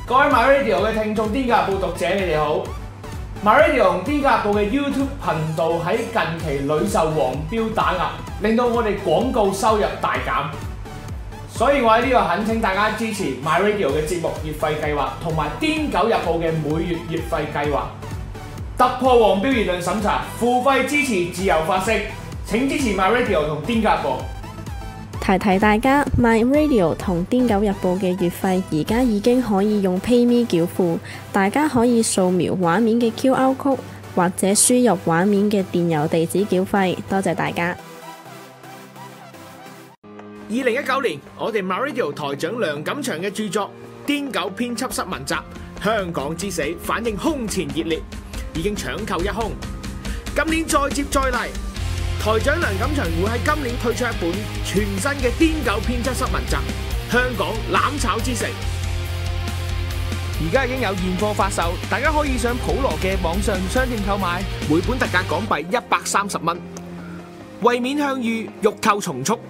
各位 MyRadio 嘅聽眾，癲狗日報讀者，你哋好。MyRadio 同癲狗日報嘅 YouTube 頻道喺近期屢受黃標打壓，令到我哋廣告收入大減。所以我喺呢度懇請大家支持 MyRadio 嘅節目月費計劃，同埋癲狗日報嘅每月月費計劃。突破黃標言論審查，付費支持自由發聲。請支持 MyRadio 同癲狗日報。 提提大家 ，MyRadio 同癲狗日報嘅月費而家已經可以用 PayMe 繳付，大家可以掃描畫面嘅 QR code 或者輸入畫面嘅電郵地址繳費。多謝大家。 2019年，我哋 MyRadio 台長梁錦祥嘅著作《癲狗編輯室文集：香港之死》反應空前熱烈，已經搶購一空。今年再接再厲。台長梁錦祥會喺今年推出一本全新嘅癲狗編輯室文集《香港攬炒之城》，而家已經有現貨發售，大家可以上普羅嘅網上商店購買，每本特價港幣130蚊，為免向隅，欲購從速。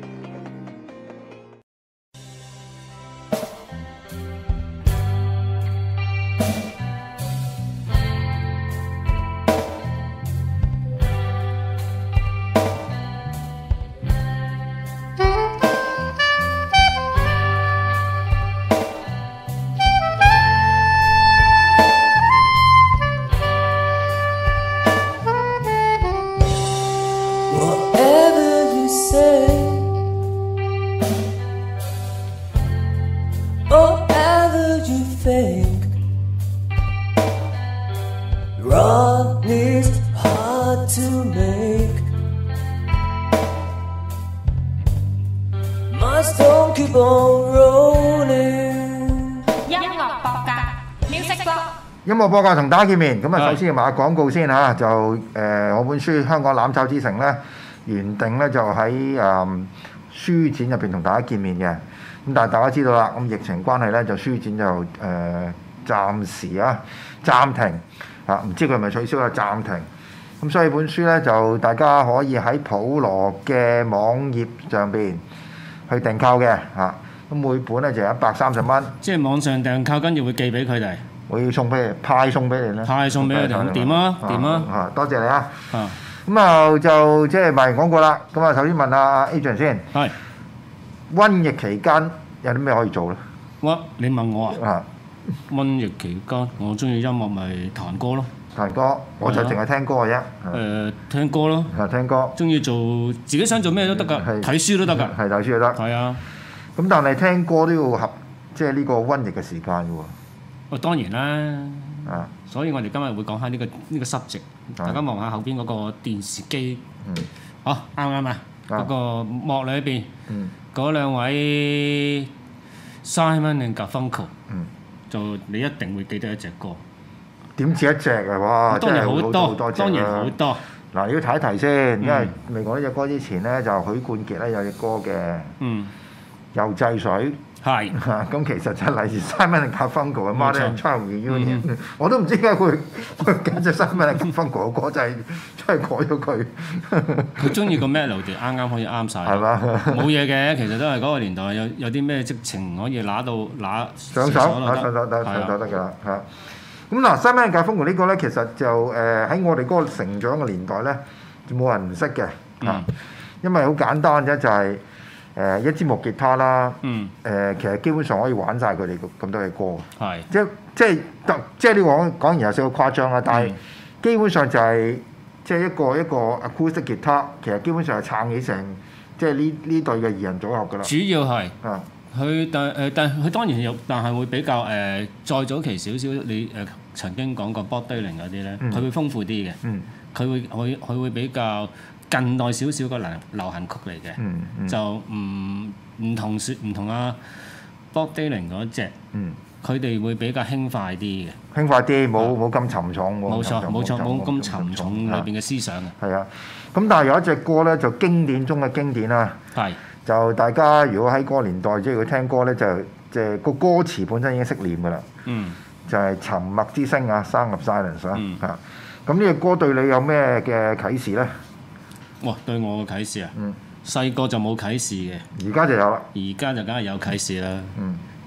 音樂播客同大家見面，咁啊首先要賣下廣告先嚇，就我本書《香港攬炒之城》咧，原定咧就喺書展入邊同大家見面嘅，咁但係大家知道啦，咁疫情關係咧就書展就暫時暫停嚇，唔知佢係咪取消啊？暫停，咁所以本書咧就大家可以喺普羅嘅網頁上邊去訂購嘅嚇，咁每本咧就130蚊，即係網上訂購，跟住會寄俾佢哋。我要送俾你，派送俾你咧。派送俾佢哋，咁掂啊，掂啊！多謝你啊！咁啊就即係賣完廣告啦。咁啊首先問下 Adrian 先。係。瘟疫期間有啲咩可以做咧？你問我啊？瘟疫期間，我中意音樂咪彈歌咯。彈歌，我就淨係聽歌嘅啫。聽歌咯。聽歌。中意做自己想做咩都得㗎，睇書都得㗎。係睇書都得。係啊。咁但係聽歌都要合，即係呢個瘟疫嘅時間㗎喎。當然啦，所以我哋今日會講下呢個subject。大家望下後邊嗰個電視機，好啱唔啱啊？嗰個幕裏邊嗰兩位 Simon and Garfunkel，就你一定會記得一隻歌。點止一隻啊？哇！當然好多，當然好多。嗱，要提一提先，因為未講呢隻歌之前咧，就許冠傑咧有隻歌嘅，又制水。係，咁其實就係嚟自 Simon and Garfunkel 嘅 Mother and Child Reunion，我都唔知點解佢揀隻 Simon and Garfunkel 嘅歌，就係真係改咗佢。佢中意個 melody 啱可以啱晒，係嘛？冇嘢嘅，其實都係嗰個年代有啲咩激情可以拿上手得㗎啦嚇。咁嗱 Simon and Garfunkel 呢個咧，其實就喺我哋嗰個成長嘅年代咧，就冇人唔識嘅嚇，因為好簡單啫，就係。一支木吉他啦，其實基本上可以玩晒佢哋咁多嘅歌。係，即係呢個講完有少少誇張啦，但係基本上就係即係一個 acoustic guitar，其實基本上係撐起成即係呢隊嘅二人組合㗎啦。主要係佢但佢當然有，但係會比較再早期少少。你曾經講過 Bob Dylan 嗰啲咧，佢會豐富啲嘅。佢會比較。近代少少嘅流行曲嚟嘅，就唔同啊 Bob Dylan 嗰隻，佢哋會比較輕快啲嘅，輕快啲，冇咁沉重喎。冇錯，冇咁沉重裏邊嘅思想嘅。係啊，咁但係有一隻歌咧，就經典中嘅經典啦。係，就大家如果喺嗰個年代即係佢聽歌咧，就即係個歌詞本身已經識念㗎啦。就係沉默之聲啊 ，Sound of Silence 啊。咁呢個歌對你有咩嘅啟示咧？哇！對我嘅啟示啊，細個就冇啟示嘅，而家就有啦。而家就梗係有啟示啦。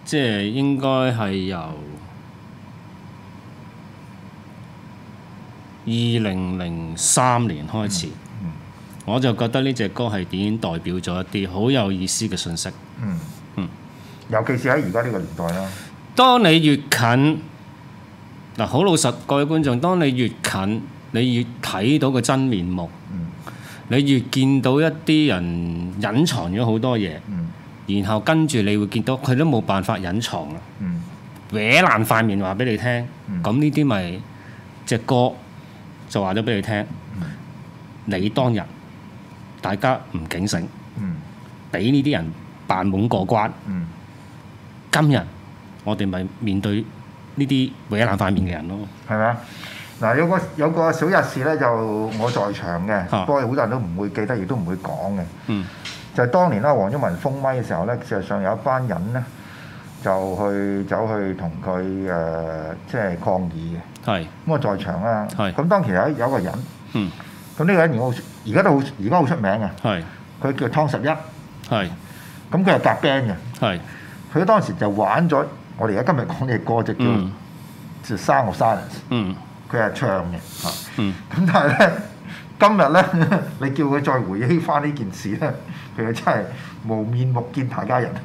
即係應該係由2003年開始，我就覺得呢隻歌係已經代表咗一啲好有意思嘅信息。 尤其是喺而家呢個年代啦。 當你越近嗱，好老實，各位觀眾，當你越近，你越睇到個真面目，你越見到一啲人隱藏咗好多嘢，然後跟住你會見到佢都冇辦法隱藏啦，搲爛塊面話俾你聽，咁呢啲咪隻歌就話咗俾你聽，你當日大家唔警醒，俾呢啲人扮懵過關，今日我哋咪面對呢啲搲爛塊面嘅人咯， 係咪啊？嗱，有個小日事咧，就我在場嘅，不過好多人都唔會記得，亦都唔會講嘅。就係當年啦，黃毓民封咪嘅時候咧，事實上有一班人咧就走去同佢即係抗議嘅。咁我在場啦。咁當其有個人，咁呢個人而家好出名嘅。佢叫湯11。咁佢係夾 band 嘅。佢當時就玩咗我哋而家今日講嘅歌，就叫《Sound of Silence》。佢係唱嘅。咁但係咧，今日咧，你叫佢再回憶翻呢件事咧，佢真係無面目見大家人。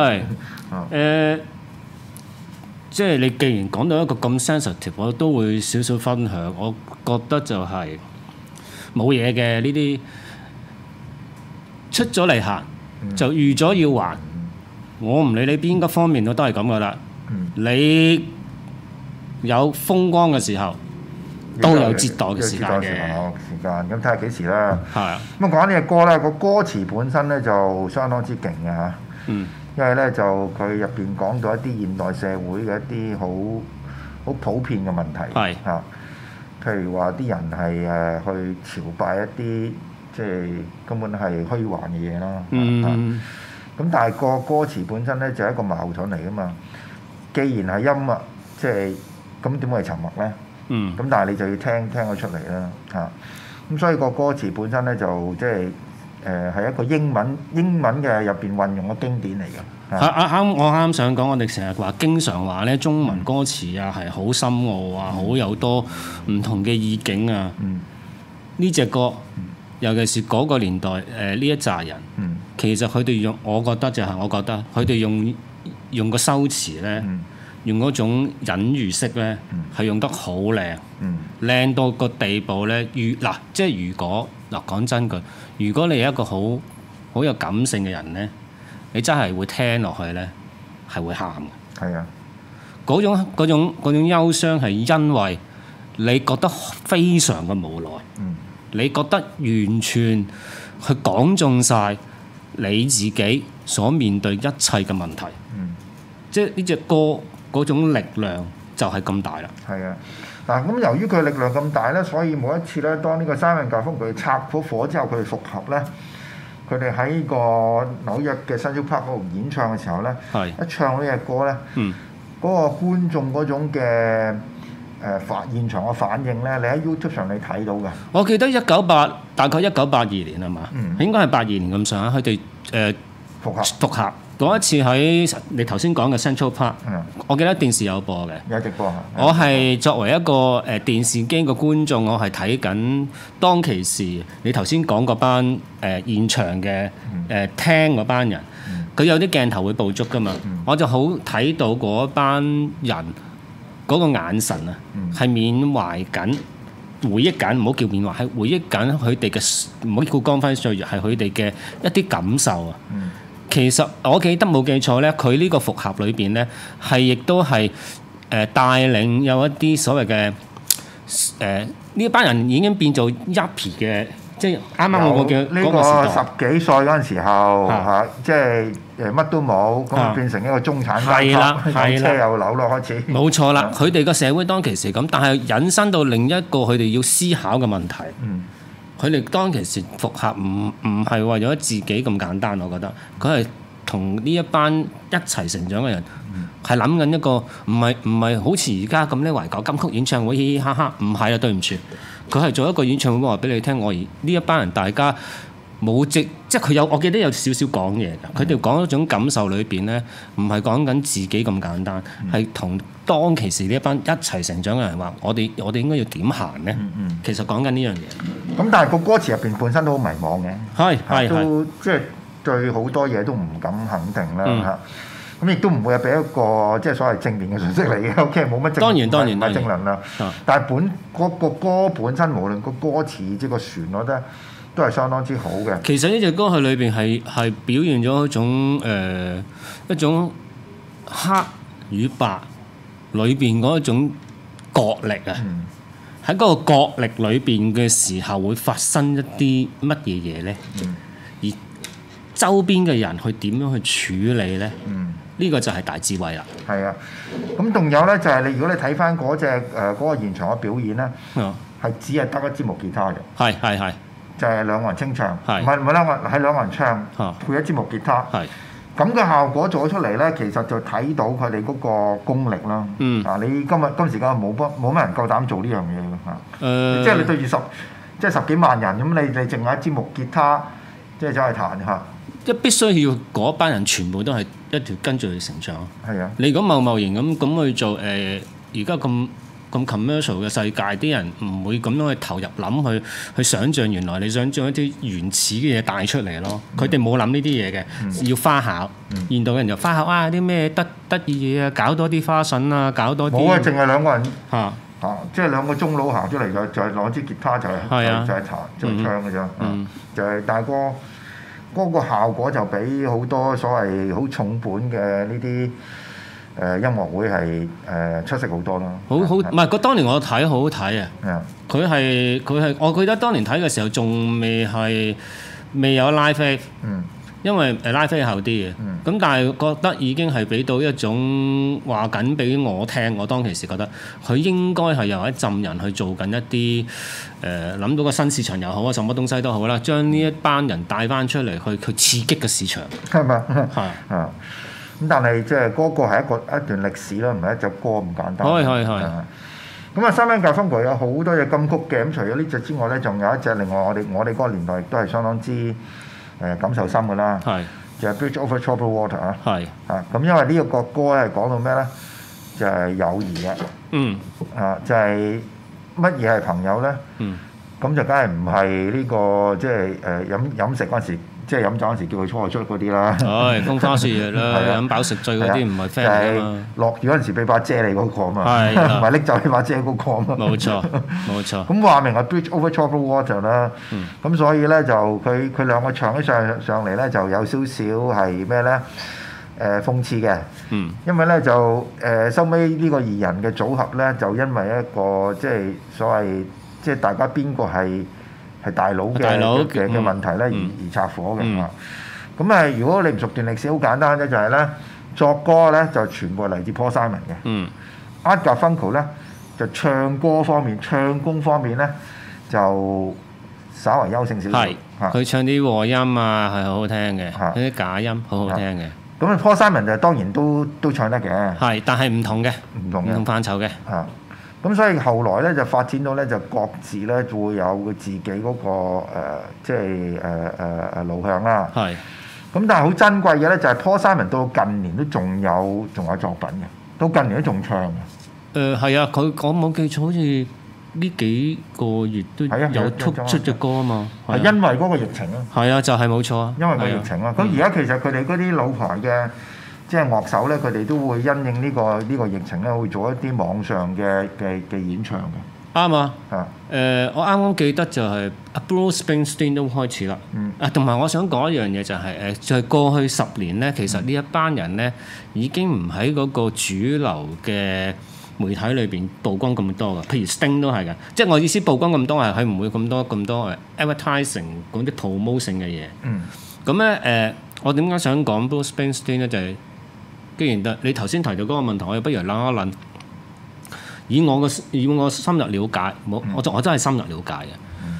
即係你既然講到一個咁 sensitive，我都會少少分享。我覺得就係冇嘢嘅呢啲出咗嚟行，就預咗要還。我唔理你邊個方面都係咁噶啦。你有風光嘅時候，都有折墮嘅時間嘅。 咁睇下幾時啦。咁講呢隻歌咧，個歌詞本身咧就相當之勁嘅嚇。因為咧就佢入邊講到一啲現代社會嘅一啲好普遍嘅問題。譬如話啲人係去朝拜一啲即係根本係虛幻嘅嘢啦。咁但係個歌詞本身咧就係一個矛盾嚟噶嘛。既然係音樂，即係咁點會係沉默咧？咁但係你就要聽佢出嚟啦。咁所以個歌詞本身咧就即係係一個英文嘅入邊運用嘅經典嚟嘅。 我啱想講，我哋成日話經常話咧中文歌詞啊係好深奧啊，好有多唔同嘅意境啊。呢隻歌，尤其是嗰個年代呢一紮人，其實佢哋我覺得佢哋用個修辭咧，用嗰種隱喻式咧，係用得好靚，靚到個地步咧。即係如果講真句，如果你係一個好有感性嘅人咧，你真係會聽落去咧，係會喊嘅。嗰種憂傷係因為你覺得非常嘅無奈，你覺得完全去講中晒你自己所面對一切嘅問題。即係呢隻歌嗰種力量就係咁大啦。 嗱，咁由於佢力量咁大咧，所以每一次咧，當呢個三人教風佢拆咗火之後，佢哋復合咧，佢哋喺個紐約嘅 Central Park 嗰度演唱嘅時候咧，一唱呢隻歌咧，嗰個觀眾嗰種嘅現場嘅反應咧，你喺 YouTube 上你睇到嘅。 我記得大概1982年係嘛？應該係82年咁上下，佢哋復合。嗰一次喺你頭先講嘅 Central Park，我記得電視有播嘅， 有直播。 我係作為一個電視機嘅觀眾，我係睇緊當其時你頭先講嗰班現場嘅聽嗰班人，佢有啲鏡頭會捕捉㗎嘛，我就好睇到嗰班人嗰個眼神啊，係緬懷緊、回憶緊，唔好叫緬懷，係回憶緊佢哋嘅，唔好叫光輝歲月，係佢哋嘅一啲感受啊。其實我記得冇記錯咧，佢呢個復合裏邊咧，係亦都係帶領有一啲所謂嘅呢班人已經變做 yuppie 嘅，即係啱啱我嘅嗰個時代。 呢個10幾歲嗰陣時候即係乜都冇，咁變成一個中產階級，有車有樓咯，開始。 冇錯啦，佢哋個社會當其時咁，但係引申到另一個佢哋要思考嘅問題。佢哋當其時復合唔係為咗自己咁簡單，我覺得佢係同呢一班一齊成長嘅人，係諗緊一個唔係好似而家咁咧懷舊金曲演唱會嘻嘻哈哈，唔係啊，對唔住，佢係做一個演唱會話俾你聽，我而呢一班人大家冇即係佢有，我記得有少少講嘢㗎。佢哋講一種感受裏邊咧，唔係講緊自己咁簡單，係同當其時呢一班一齊成長嘅人話：我哋應該要點行咧？其實講緊呢樣嘢。 咁但係個歌詞入邊本身都好迷茫嘅，都即係對好多嘢都唔敢肯定啦嚇。咁亦都唔會係俾一個即係所謂正面嘅信息嚟嘅，OK，冇乜正， 當然唔係正能量。但係個歌本身，無論個歌詞即係個旋律咧，都係相當之好嘅。 其實呢隻歌佢裏邊係表現咗一種黑與白裏邊嗰一種角力啊！喺嗰個角力裏邊嘅時候，會發生一啲乜嘢嘢咧？而周邊嘅人去點樣去處理咧？呢個就係大智慧啦。係啊， 咁仲有咧就係如果你睇翻嗰個現場嘅表演咧，係只係得一支木吉他嘅。 係。 就係兩個人清唱，唔係兩個人，係兩個人唱，配一支木吉他。咁嘅效果做咗出嚟咧，其實就睇到佢哋嗰個功力啦。你今時今日冇乜人夠膽做呢樣嘢嘅嚇。即係你對住十幾萬人咁，你淨係一支木吉他，即係走去彈嚇。 即係必須要嗰班人全部都係一條跟住去成長。 係啊， 你如果貿然咁去做而家咁 commercial 嘅世界，啲人唔會咁樣去投入諗去想像，原來你想將一啲原始嘅嘢帶出嚟咯。佢哋冇諗呢啲嘢嘅，要花巧。現代人就花巧啊！啲咩得意嘢啊，搞多啲花臣啊，搞多啲。 冇啊，淨係兩個人即係兩個中佬行出嚟就係攞支吉他就係彈就係唱嘅啫。就係大哥。嗰個效果就比好多所謂好重本嘅呢啲音樂會係出色好多咯。好，唔係當年我睇好好睇啊！佢係我記得當年睇嘅時候仲未有 live，因為live 係後啲嘅。咁但係覺得已經係俾到一種話緊俾我聽，我當其時覺得佢應該係由一陣人去做緊一啲諗到個新市場又好啊，什麼東西都好啦，將呢一班人帶翻出嚟去刺激個市場。 係咪？係啊。咁但係即係嗰個係一段歷史啦，唔係一隻歌咁簡單。係。咁啊，Simon & Garfunkel有好多隻金曲嘅，咁除咗呢隻之外咧，仲有一隻另外我哋嗰個年代亦都係相當之感受深㗎啦。係。就係 Bridge Over Troubled Water 啊。係。咁因為呢個歌咧係講到咩咧？就係友誼嘅。就係乜嘢係朋友咧？咁就梗係唔係呢個即係飲食嗰陣時。即係飲酒嗰時叫佢出嗰啲啦， 風花雪月啦，飲飽食醉嗰啲唔係 friend 嚟㗎嘛。 落雨嗰陣時俾把遮你嗰個啊嘛，唔係拎走你把遮嗰個啊嘛。 冇錯。 咁話明係 Bridge Over Troubled Water 啦。咁所以咧就佢兩個唱起上嚟咧就有少少係咩咧？諷刺嘅。因為咧就收尾呢個二人嘅組合咧就因為一個即係所謂即係大家邊個係大佬嘅問題咧而拆火嘅。咁如果你唔熟段歷史，好簡單啫，就係咧作歌咧就全部係嚟自 Paul Simon 嘅。Art Garfunkel 咧就唱歌方面、唱功方面咧就稍為優勝少少。 佢唱啲和音啊係好好聽嘅，啲假音好好聽嘅。 咁Paul Simon就當然都唱得嘅。 但係唔同範疇嘅。 咁所以後來咧就發展到咧就各自咧會有佢自己嗰個即係路向啦。咁但係好珍貴嘅咧就係 Paul Simon 到近年都仲有作品嘅，到近年都仲唱嘅。 係啊，我冇記錯，好似呢幾個月都有出隻歌啊嘛。 係因為嗰個疫情啊。 係啊，就係冇錯啊。 因為個疫情啊。咁而家其實佢哋嗰啲老牌嘅即係樂手咧，佢哋都會因應呢個疫情咧，會做一啲網上嘅演唱嘅。 啱啊！我啱啱記得就係 Bruce Springsteen 都開始啦。同埋我想講一樣嘢就係就係過去10年咧，其實呢一班人咧已經唔喺嗰個主流嘅媒體裏邊曝光咁多㗎。譬如 Sting 都係㗎，即係我意思曝光咁多係佢唔會咁多advertising 嗰啲 promotion 嘅嘢。咁咧我點解想講 Bruce Springsteen 咧？就係既然你頭先提到嗰個問題，我又不如諗一諗。以我深入了解，我真係深入了解嘅。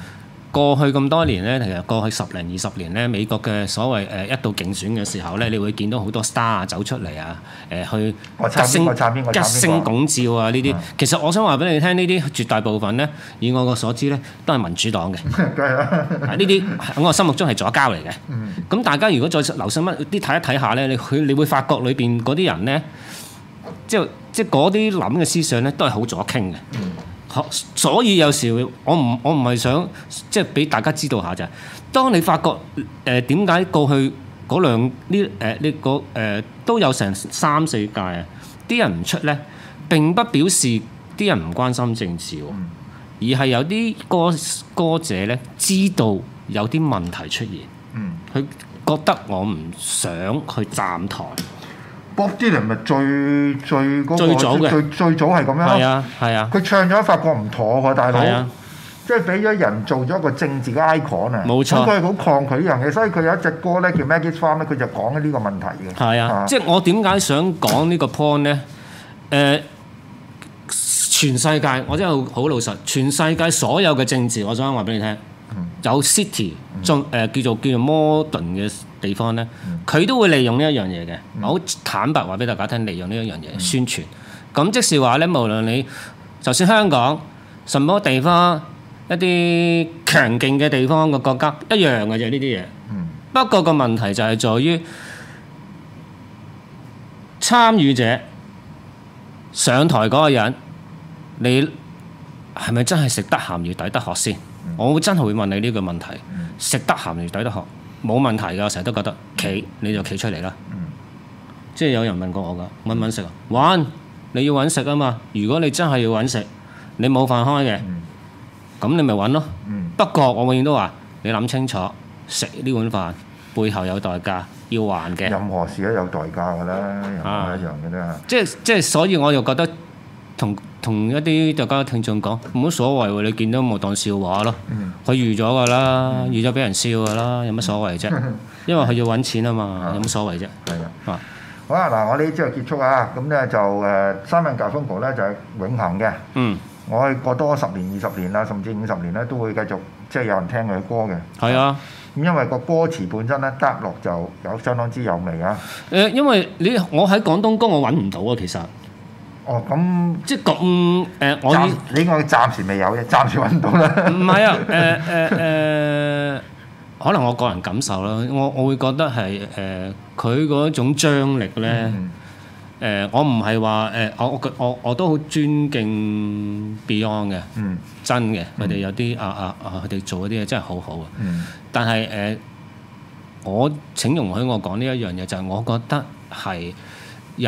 過去咁多年咧，其實過去10零20年咧，美國嘅所謂一到競選嘅時候咧，你會見到好多 star 走出嚟啊，去吉星拱照啊呢啲。其實我想話俾你聽，呢啲絕大部分咧，以我個所知咧，都係民主黨嘅。呢啲喺我心目中係左膠嚟嘅。咁大家如果再留心啲睇一睇下咧，你會發覺裏邊嗰啲人咧，即係嗰啲諗嘅思想咧，都係好左傾嘅。所以有時我唔係想即係俾大家知道下就係，當你發覺點解過去嗰都有成3、4屆啊，啲人唔出咧，並不表示啲人唔關心政治喎，而係有啲歌者咧知道有啲問題出現，佢覺得我唔想去站台。 Bob Dylan 咪最早嘅，最早係咁樣。 係啊，係啊。 佢唱咗發覺唔妥喎，大佬。 係啊。 即係俾咗人做咗一個政治嘅 icon 啊。 冇錯。 咁佢係好抗拒呢樣嘢，所以佢有一隻歌咧叫 Maggie's Farm 咧，佢就講緊呢個問題嘅。 係啊。即係我點解想講呢個 point 咧？全世界我真係好老實，全世界所有嘅政治，我想話俾你聽，有 city 叫做 modern 嘅地方咧，佢都會利用呢一樣嘢嘅。我好坦白話俾大家聽，利用呢一樣嘢宣傳。咁即是話咧，無論你就算香港什麼地方，一啲強勁嘅地方嘅國家一樣嘅啫，呢啲嘢。不過個問題就係在於參與者上台嗰個人，你係咪真係食得鹹魚抵得渴先？我真係會問你呢個問題。食得鹹魚抵得渴。冇問題㗎，我成日都覺得企你就企出嚟啦。即係有人問過我㗎，揾唔揾食啊？揾，你要揾食啊嘛。如果你真係要揾食，你冇飯開嘅，咁你咪揾咯。不過我永遠都話，你諗清楚，食呢碗飯背後有代價要還嘅。任何事都有代價㗎啦，任何一樣嘅啦。 即係，所以我又覺得同一啲大家聽眾講冇乜所謂喎，你見到冇當笑話咯。佢預咗㗎啦，預咗俾人笑㗎啦，有乜所謂啫？因為佢要揾錢啊嘛，有乜所謂啫？ 係啊。好啦，嗱，我哋之後結束啊，咁咧就Simon Garfunkel咧就係永恆嘅。我係過多10年、20年啦，甚至50年咧，都會繼續即係有人聽佢嘅歌嘅。係啊。咁因為個歌詞本身咧，得落就有相當之有味啊。 因為我喺廣東歌我揾唔到啊，其實。 哦，咁即係咁你應該暫時未有嘅，暫時揾到啦。 唔係啊，可能我個人感受啦，我會覺得係佢嗰種張力咧，我唔係話我都好尊敬 Beyond 嘅，真嘅，佢哋有啲佢哋做嗰啲嘢真係好好啊。但係我請容許我講呢一樣嘢，就係我覺得係有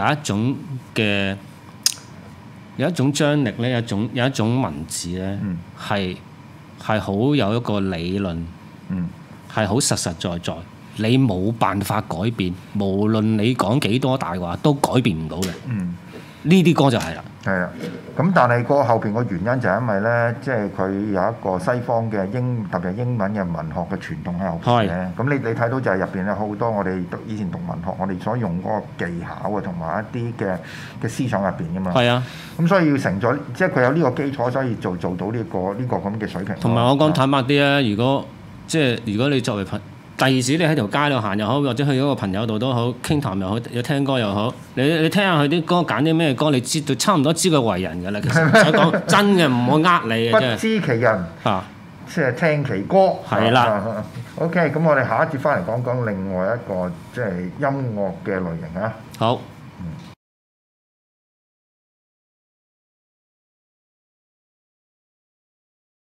一種張力咧，有一種文字咧，係好有一個理論，係好實實在在，你冇辦法改變，無論你講幾多大話都改變唔到嘅。呢啲歌就係啦。 係啊，咁但係個後邊個原因就係因為咧，即係佢有一個西方嘅特別係英文嘅文學嘅傳統喺後邊嘅。咁你睇到就係入邊有好多我哋以前讀文學，我哋所用嗰個技巧啊，同埋一啲嘅思想入邊噶嘛。係啊。咁所以要成咗，即係佢有呢個基礎，所以做到呢個咁嘅水平。同埋我講坦白啲啊，如果你作為第二時你喺條街度行又好，或者去嗰個朋友度都好，傾談又好，有聽歌又好，你聽下佢啲歌，揀啲咩歌，你知道差唔多知佢為人㗎啦。其實唔使講真嘅，唔好呃你嘅啫。 不知其人即係聽其歌。係啦。OK，咁我哋下一節翻嚟講講另外一個即係音樂嘅類型啊。 好。